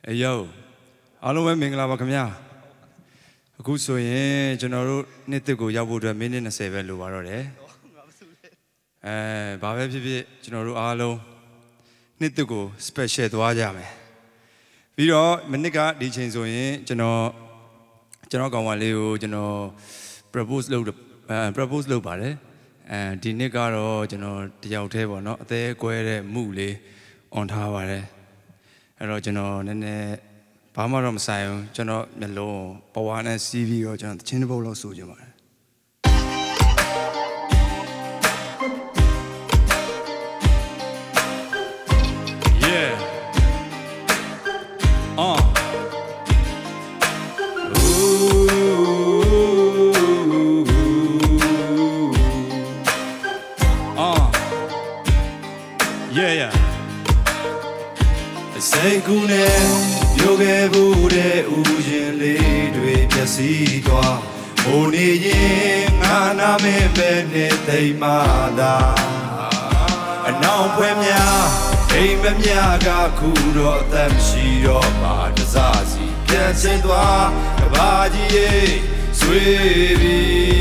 Yo, alo em mình là bà Camilla. Cú số ye, cho nó nét tự cố giáo vụ được mình nên sẽ về lưu vào đấy. Bà bé phía cho nó alo nét tự cố special toa ra mày. Vì đó mình cái đi trên số ye, cho nó còn vào lưu cho nó propose lưu bà đấy. Đi nét cái đó cho nó giao thế vào nó thế quay đấy mũ lê on thao vào đấy. Rồi cho nó nên bà mà làm sao cho nó nhận lo bảo anh CV rồi cho nó chính bao lâu số cho mà yeah yeah say good yoga bude ujele dwe pyasi twa oni yin ana me be ne thai ma da anaw phwe mya ai me mya ka khu ro atham shi ro ba ta sa si pyan chin twa ka ba ji ye sway bi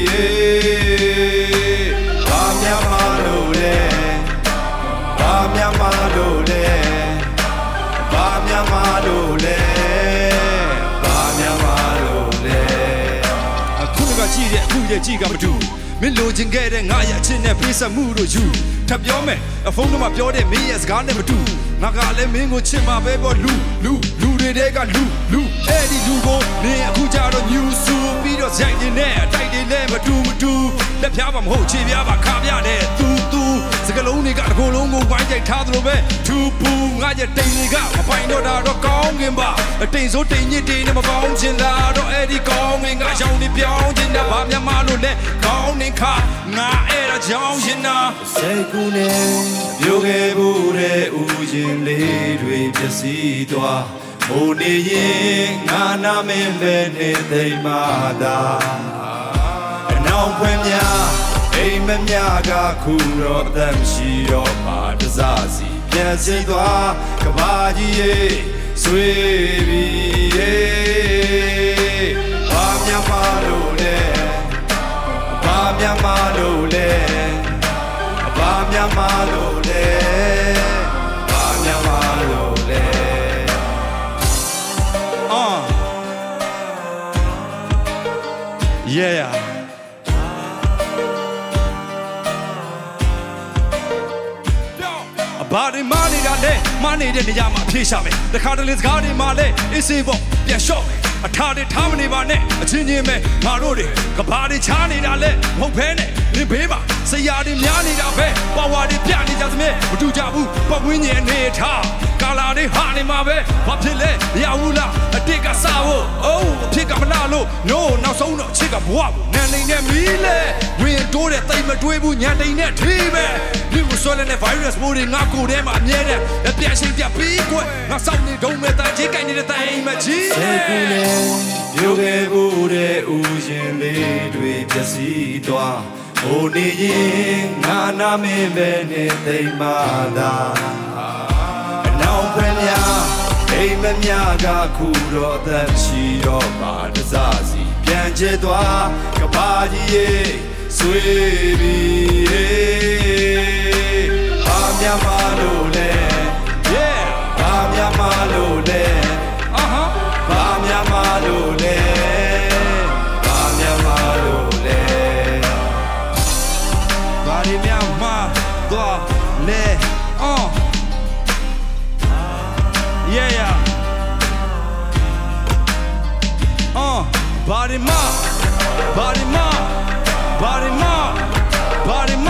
ba mya ma lo le ba mya ma lo le ba mya ma lo le ba mya ma lo le အခုကကြည့်တဲ့အခုရဲ့ကြည့်ကမတူမင်းလိုချင်ခဲ့တဲ့ငါရဲ့အချင်းနဲ့ပေးဆက်မှုတို့ယူထပ်ပြောမယ်ဖုန်းတော့မပြောတဲ့မင်းရဲ့စကားနဲ့မတူငါကလည်းမင်းကိုချစ်မှာပဲပေါ့လူတွေတဲကလူအဲ့ဒီလူကိုမင်းအခုကြတော့ new ဆိုပြီးတော့ရိုက်နေတဲ့အတိုက်တွေလည်းမတူလက်ဖြားပါမဟုတ်ခြေပြားပါခါပြတဲ့သူစကလုံးတွေကတစ်ခုလုံးကိုဝိုင်းကြိုက်ထားသလိုပဲသူပူငါရဲ့တိမ်တွေကမပိုင်တော့တာတော့ကောင်းကင်ပါအတိမ်စိုးတိမ်ညစ်တိမ်နဲ့မပေါင်းချင်တာတော့အဲ့ဒီကောင်းကင်ကရောင်နေပြောင်းချင်တာဗာမြမလို့လဲကောင်းနေခါငါအဲ့ဒါကြောင်းရင်နာစိတ်ကူးနဲ့ပြောခဲ့ဖို့တဲ့ဦးရင်လေးတွေပျက်စီးသွားမိုးနေရင်ငါနာမင်းပဲနေသိမ်းမာတာအနောက်ဖွင့်များအိမ်မများကခုတော့အသက်ရှိတော့ပါတစားစီပြန်စင်သွားကဘာကြီးရဲ့ဆွေးပြီးဘာမြမလို့လဲဘာမြမလို့လဲဘာမြမလို့လဲဘာမြမလို့လဲyeahဘာဒီမာနေတာလဲမနေတဲ့နေရာမှာဖြေရှာမယ်တခါတလေစကားတွေမှာလဲအေးစေးပေါ့ပြန်လျှော့မယ်အထာတွေထားမနေပါနဲ့အချင်းချင်းပဲငါတို့တွေကဘာတွေချားနေတာလဲမဟုတ်ဘဲနဲ့နင်ဘေးမှာဆရာတွေများနေတာပဲပါဝါတွေပြနေကြသမျှမတူကြဘူးပတ်ဝန်းကျင်အနေထားကာလာတွေဟာနေမှာပဲဘာဖြစ်လဲရဘူးလားအတိတ်ကစဖို့အဖြစ်ကမနာလို့ no နောက်ဆုံးတော့အချစ်ကဘဝကိုနန်နေနဲ့မီးလဲဝင်တိုးတဲ့တိတ်မတွေးဘူးညံတိန်နဲ့ထီးပဲဒီကိုဆွဲတဲ့ virus မိုးတွေငါကိုယ်ထဲမှာအမြဲတမ်းအပြည့်ရှိပြပြီးကွငါစောင့်နေတုံးမဲ့တန်ကြီးကိုင်နေတဲ့တိုင်မကြီးစိတ်ကူးနဲ့ပြောခဲ့ဖို့တဲ့ဦးရင်လေးတွေပျက်စီးသွားဟိုနေရင်ငါနာမင်းပဲနေသိမ်းမာတာအနောက်ဖွင့်များအိမ်မများကခုတော့အသက်ရှိတော့ပါတစားစီပြန်ကျဲသွားကဘာကြီးရဲ့ဆွေးပြီးဘာမြမလို့လဲ yeah ဘာမြမလို့လဲဘာမြမလို့လဲဘာမြမလို့လဲဘာဒီမြမတော့လဲ yeah body ma